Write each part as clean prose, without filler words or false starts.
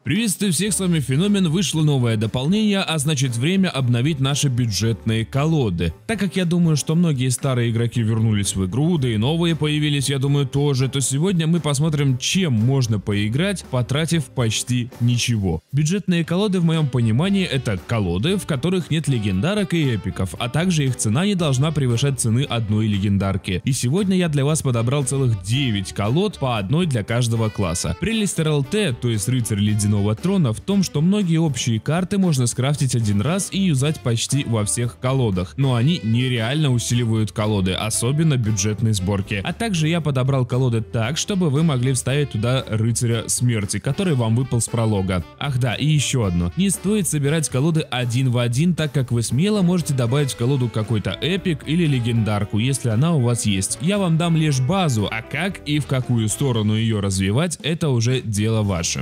Приветствую всех, с вами Феномен. Вышло новое дополнение, а значит время обновить наши бюджетные колоды. Так как я думаю, что многие старые игроки вернулись в игру, да и новые появились, я думаю, тоже, то сегодня мы посмотрим, чем можно поиграть, потратив почти ничего. Бюджетные колоды в моем понимании это колоды, в которых нет легендарок и эпиков, а также их цена не должна превышать цены одной легендарки. И сегодня я для вас подобрал целых 9 колод, по одной для каждого класса. Прелесть РЛТ, то есть рыцарь ледяного трона, в том, что многие общие карты можно скрафтить один раз и юзать почти во всех колодах, но они нереально усиливают колоды, особенно бюджетной сборки. А также я подобрал колоды так, чтобы вы могли вставить туда рыцаря смерти, который вам выпал с пролога. Ах да, и еще одно. Не стоит собирать колоды один в один, так как вы смело можете добавить в колоду какой-то эпик или легендарку, если она у вас есть. Я вам дам лишь базу, а как и в какую сторону ее развивать, это уже дело ваше.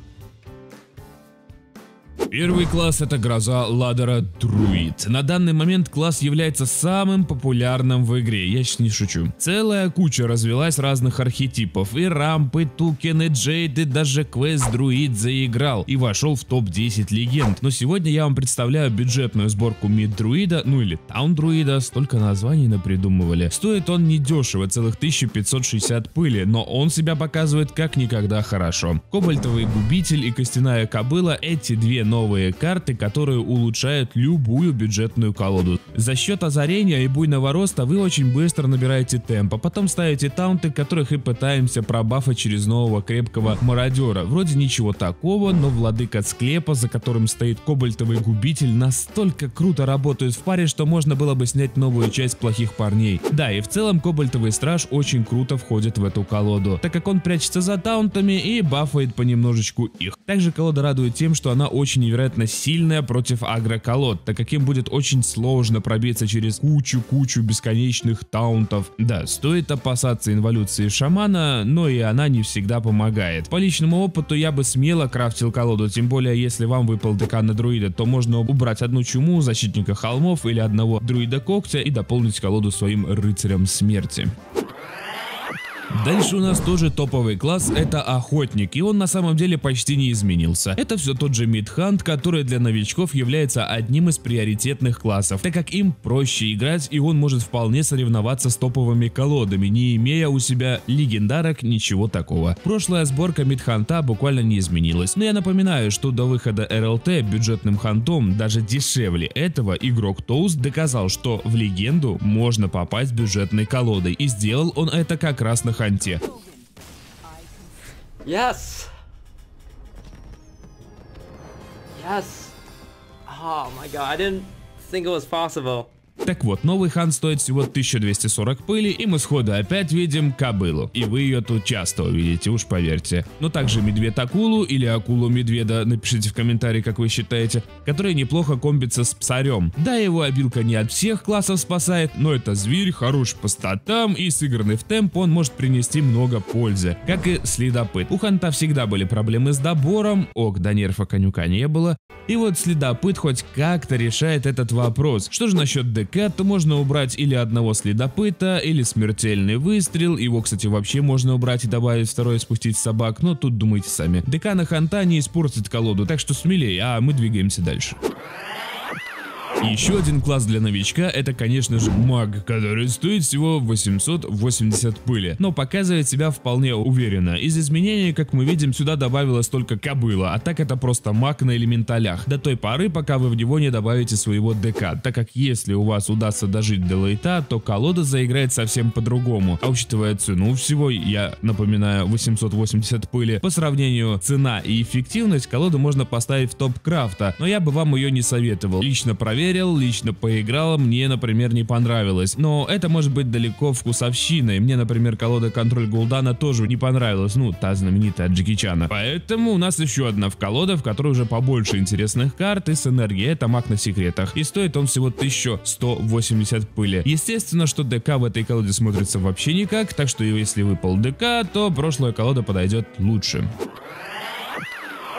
Первый класс — это гроза ладдера Друид. На данный момент класс является самым популярным в игре, я сейчас не шучу. Целая куча развилась разных архетипов, и рампы, токены, джейды, даже квест Друид заиграл и вошел в топ-10 легенд. Но сегодня я вам представляю бюджетную сборку мид Друида, ну или таун Друида, столько названий напридумывали. Стоит он недешево, целых 1560 пыли, но он себя показывает как никогда хорошо. Кобальтовый губитель и костяная кобыла — эти две новые карты, которые улучшают любую бюджетную колоду. За счет озарения и буйного роста вы очень быстро набираете темп, а потом ставите таунты, которых и пытаемся пробафать через нового крепкого мародера. Вроде ничего такого, но владыка склепа, за которым стоит кобальтовый губитель, настолько круто работает в паре, что можно было бы снять новую часть плохих парней. Да, и в целом кобальтовый страж очень круто входит в эту колоду, так как он прячется за таунтами и бафает понемножечку их. Также колода радует тем, что она очень невероятно сильная против агро-колод, так как им будет очень сложно пробиться через кучу бесконечных таунтов. Да, стоит опасаться инволюции шамана, но и она не всегда помогает. По личному опыту я бы смело крафтил колоду, тем более если вам выпал ДК на друида, то можно убрать одну чуму, защитника холмов или одного друида когтя и дополнить колоду своим рыцарем смерти. Дальше у нас тоже топовый класс, это охотник, и он на самом деле почти не изменился. Это все тот же мидхант, который для новичков является одним из приоритетных классов, так как им проще играть, и он может вполне соревноваться с топовыми колодами, не имея у себя легендарок, ничего такого. Прошлая сборка мидханта буквально не изменилась, но я напоминаю, что до выхода РЛТ бюджетным хантом, даже дешевле этого, игрок Тоуст доказал, что в легенду можно попасть бюджетной колодой, и сделал он это как раз на ханте. Yes. Yes. Oh my god, I didn't think it was possible. Так вот, новый хан стоит всего 1240 пыли, и мы сходу опять видим кобылу. И вы ее тут часто увидите, уж поверьте. Но также медведь-акулу или акулу-медведа, напишите в комментарии, как вы считаете, который неплохо комбится с псарем. Да, его обилка не от всех классов спасает, но это зверь, хорош по статам, и сыгранный в темп он может принести много пользы. Как и следопыт. У ханта всегда были проблемы с добором, до нерфа конюка не было. И вот следопыт хоть как-то решает этот вопрос. Что же насчет ДК, то можно убрать или одного следопыта, или смертельный выстрел. Его, кстати, вообще можно убрать и добавить второе, спустить собак, но тут думайте сами. ДК на ханта не испортит колоду, так что смелее, а мы двигаемся дальше. Еще один класс для новичка — это, конечно же, маг, который стоит всего 880 пыли, но показывает себя вполне уверенно. Из изменений, как мы видим, сюда добавилась только кобыла, а так это просто маг на элементалях, до той поры, пока вы в него не добавите своего ДК, так как если у вас удастся дожить до лейта, то колода заиграет совсем по-другому, а учитывая цену всего, я напоминаю, 880 пыли, по сравнению цена и эффективность, колоду можно поставить в топ крафта, но я бы вам ее не советовал. Лично проверил, лично поиграл, мне, например, не понравилось. Но это может быть далеко вкусовщиной. Мне, например, колода контроль Гул'дана тоже не понравилась, ну, та знаменитая от Джеки Чана. Поэтому у нас еще одна колода, в которой уже побольше интересных карт и с энергией. Это маг на секретах. И стоит он всего 1180 пыли. Естественно, что ДК в этой колоде смотрится вообще никак, так что если выпал ДК, то прошлая колода подойдет лучше.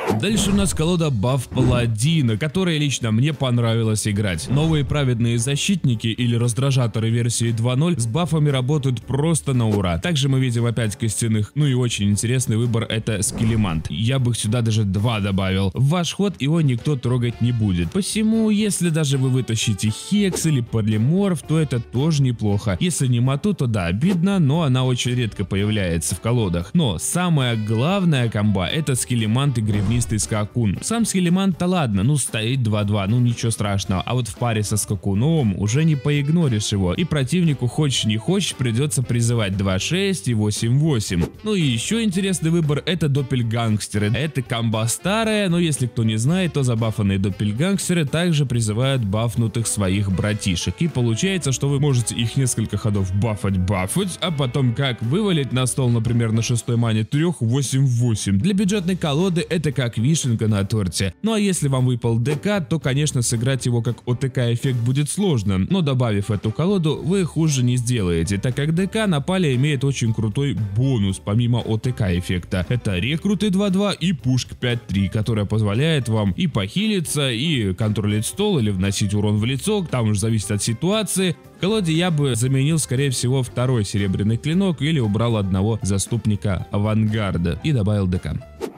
Дальше у нас колода Баф Паладина, которая лично мне понравилось играть. Новые праведные защитники или раздражаторы версии 2.0 с бафами работают просто на ура. Также мы видим опять костяных, ну и очень интересный выбор — это Скелемант. Я бы сюда даже 2 добавил. В ваш ход его никто трогать не будет. Посему, если даже вы вытащите Хекс или Полиморф, то это тоже неплохо. Если не Мату, то да, обидно, но она очень редко появляется в колодах. Но самая главная комба — это Скелемант и Гребнистый Скакун. Сам Скелемант-то ладно, ну стоит 2-2, ну ничего страшного, а вот в паре со Скакуном уже не поигноришь его, и противнику хочешь не хочешь придется призывать 2-6 и 8-8. Ну и еще интересный выбор — это Доппельгангстеры. Это комба старая, но если кто не знает, то забафанные Доппельгангстеры также призывают бафнутых своих братишек, и получается, что вы можете их несколько ходов бафать, а потом как вывалить на стол, например, на 6-й мане 3-8-8. Для бюджетной колоды это как вишенка на торте. Ну а если вам выпал ДК, то конечно сыграть его как ОТК эффект будет сложно, но добавив эту колоду, вы хуже не сделаете, так как ДК на пале имеет очень крутой бонус помимо ОТК эффекта. Это рекруты 2-2 и пушка 5-3, которая позволяет вам и похилиться, и контролить стол, или вносить урон в лицо, там уже зависит от ситуации. В колоде я бы заменил, скорее всего, 2-й серебряный клинок или убрал одного заступника авангарда и добавил ДК.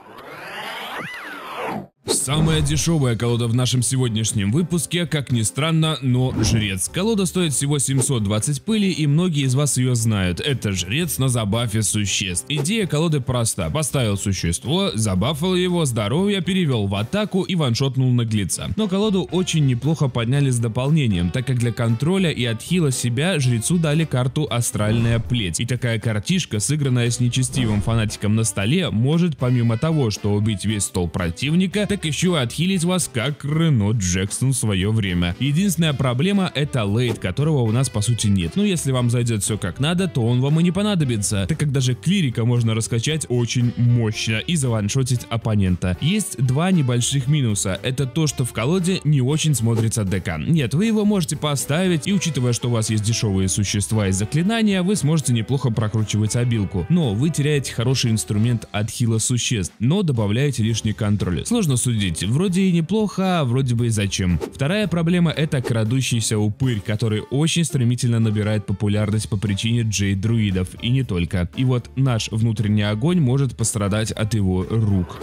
Самая дешевая колода в нашем сегодняшнем выпуске, как ни странно, но Жрец. Колода стоит всего 720 пыли, и многие из вас ее знают. Это Жрец на забафе существ. Идея колоды проста. Поставил существо, забафал его, здоровье, перевел в атаку и ваншотнул наглеца. Но колоду очень неплохо подняли с дополнением, так как для контроля и отхила себя Жрецу дали карту Астральная Плеть. И такая картишка, сыгранная с нечестивым фанатиком на столе, может помимо того, что убить весь стол противника, так еще отхилить вас, как Рено Джексон в свое время. Единственная проблема — это лейт, которого у нас по сути нет. Но если вам зайдет все как надо, то он вам и не понадобится, так как даже клирика можно раскачать очень мощно и заваншотить оппонента. Есть 2 небольших минуса. Это то, что в колоде не очень смотрится ДК. Нет, вы его можете поставить, и учитывая, что у вас есть дешевые существа и заклинания, вы сможете неплохо прокручивать обилку. Но вы теряете хороший инструмент отхила существ, но добавляете лишний контроль. Сложно судить, вроде и неплохо, а вроде бы и зачем. Вторая проблема — это крадущийся упырь, который очень стремительно набирает популярность по причине джейд-друидов, и не только. И вот наш внутренний огонь может пострадать от его рук.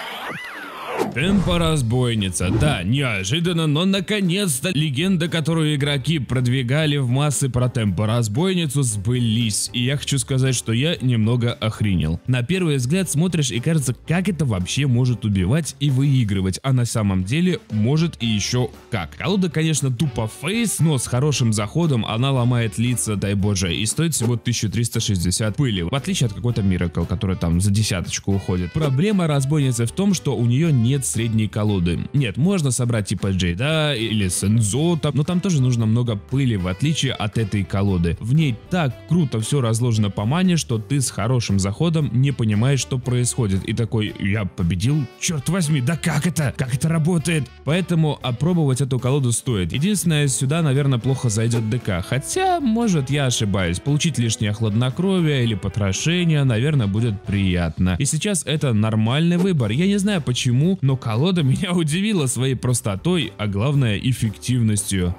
Темпо-разбойница. Да, неожиданно, но наконец-то легенда, которую игроки продвигали в массы про темпо-разбойницу, сбылись. И я хочу сказать, что я немного охренел. На первый взгляд смотришь и кажется, как это вообще может убивать и выигрывать, а на самом деле может и еще как. Колода, конечно, тупо фейс, но с хорошим заходом она ломает лица, дай боже, и стоит всего 1360 пыли, в отличие от какой-то Миракл, который там за десяточку уходит. Проблема разбойницы в том, что у нее нет средней колоды. Нет, можно собрать типа Джейда или Сензота, но там тоже нужно много пыли, в отличие от этой колоды. В ней так круто все разложено по мане, что ты с хорошим заходом не понимаешь, что происходит, и такой: я победил? Черт возьми, да как это? Как это работает? Поэтому опробовать эту колоду стоит. Единственное, сюда, наверное, плохо зайдет ДК, хотя, может, я ошибаюсь. Получить лишнее хладнокровие или потрошение, наверное, будет приятно. И сейчас это нормальный выбор. Я не знаю почему, но колода меня удивила своей простотой, а главное эффективностью.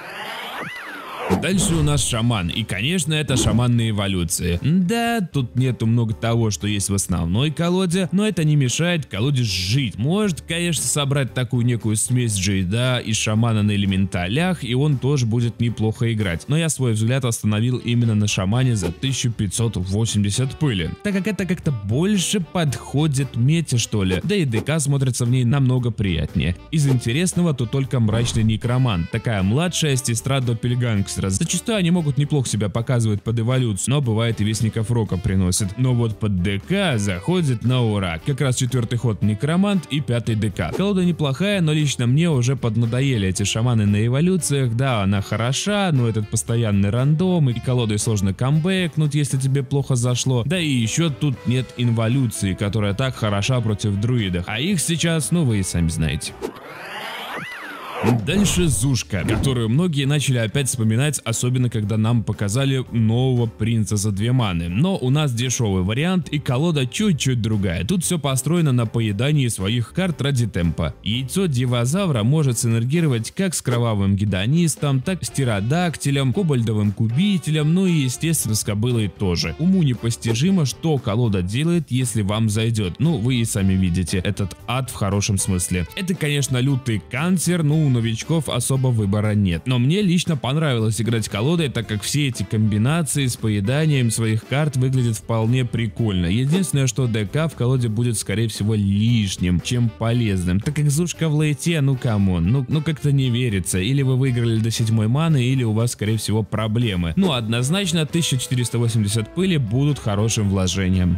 Дальше у нас шаман, и конечно это шаман на эволюции. Да, тут нету много того, что есть в основной колоде, но это не мешает колоде жить. Может, конечно, собрать такую некую смесь Джейда и шамана на элементалях, и он тоже будет неплохо играть. Но я свой взгляд остановил именно на шамане за 1580 пыли, так как это как-то больше подходит мете, что ли, да и ДК смотрится в ней намного приятнее. Из интересного тут только мрачный некромант, такая младшая сестра Доппельгангстера. Зачастую они могут неплохо себя показывать под эволюцию, но бывает и Вестников Рока приносит. Но вот под ДК заходит на ура. Как раз 4-й ход некромант и 5-й ДК. Колода неплохая, но лично мне уже поднадоели эти шаманы на эволюциях. Да, она хороша, но этот постоянный рандом, и колодой сложно камбэкнуть, если тебе плохо зашло. Да и еще тут нет инволюции, которая так хороша против друидов. А их сейчас, ну вы и сами знаете. Дальше Зушка, которую многие начали опять вспоминать, особенно когда нам показали нового принца за 2 маны. Но у нас дешевый вариант и колода чуть-чуть другая. Тут все построено на поедании своих карт ради темпа. Яйцо Дивозавра может синергировать как с кровавым гедонистом, так и с птеродактилем, кобальдовым кубителем, ну и естественно с кобылой тоже. Уму непостижимо, что колода делает, если вам зайдет. Ну вы и сами видите, этот ад в хорошем смысле. Это конечно лютый канцер, но у новичков особо выбора нет. Но мне лично понравилось играть колодой, так как все эти комбинации с поеданием своих карт выглядят вполне прикольно. Единственное, что ДК в колоде будет скорее всего лишним, чем полезным, так как Зушка в лейте, ну камон, ну как-то не верится. Или вы выиграли до 7 маны, или у вас скорее всего проблемы. Ну однозначно 1480 пыли будут хорошим вложением.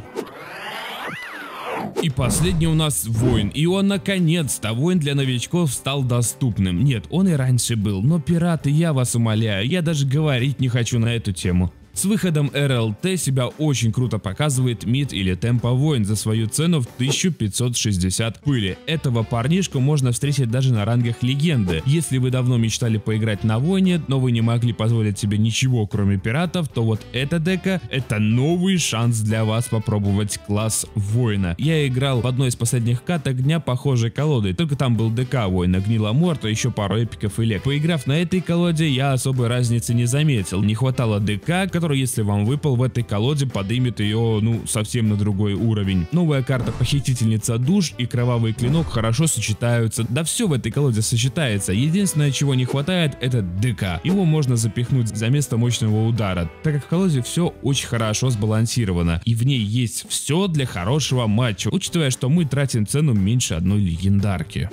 И последний у нас воин, и он наконец-то, воин для новичков стал доступным. Нет, он и раньше был, но пираты, я вас умоляю, я даже говорить не хочу на эту тему. С выходом РЛТ себя очень круто показывает мид или темпо воин за свою цену в 1560 пыли. Этого парнишку можно встретить даже на рангах легенды. Если вы давно мечтали поиграть на воине, но вы не могли позволить себе ничего кроме пиратов, то вот эта дека — это новый шанс для вас попробовать класс воина. Я играл в одной из последних каток дня похожей колодой, только там был ДК воина, Гниломорт, а еще пару эпиков и лек. Поиграв на этой колоде, я особой разницы не заметил. Не хватало ДК, который, если вам выпал в этой колоде, поднимет ее, ну, совсем на другой уровень. Новая карта Похитительница душ и Кровавый клинок хорошо сочетаются. Да все в этой колоде сочетается. Единственное, чего не хватает, это ДК. Его можно запихнуть за место мощного удара, так как в колоде все очень хорошо сбалансировано. И в ней есть все для хорошего матча, учитывая, что мы тратим цену меньше одной легендарки.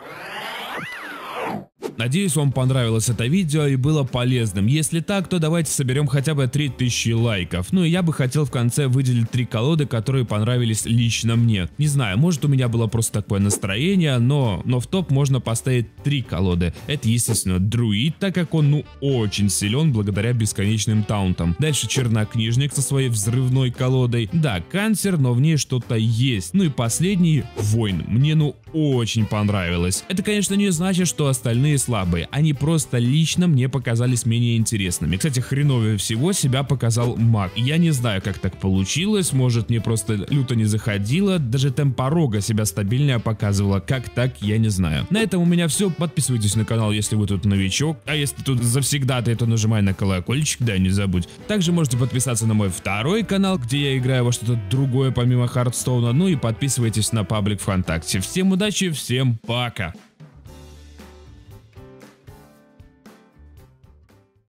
Надеюсь, вам понравилось это видео и было полезным. Если так, то давайте соберем хотя бы 3000 лайков. Ну и я бы хотел в конце выделить 3 колоды, которые понравились лично мне. Не знаю, может у меня было просто такое настроение, но в топ можно поставить 3 колоды. Это естественно Друид, так как он очень силен благодаря бесконечным таунтам. Дальше Чернокнижник со своей взрывной колодой. Да, канцер, но в ней что-то есть. Ну и последний Воин. Мне очень понравилось. Это конечно не значит, что остальные слабые, они просто лично мне показались менее интересными. Кстати, хреновее всего себя показал маг. Я не знаю, как так получилось, может мне просто люто не заходило, даже темпорога себя стабильнее показывала, как так, я не знаю. На этом у меня все, подписывайтесь на канал, если вы тут новичок, а если тут завсегдатый, то нажимай на колокольчик, да, не забудь. Также можете подписаться на мой второй канал, где я играю во что-то другое помимо Хардстоуна, ну и подписывайтесь на паблик ВКонтакте. Всем удачи, всем пока!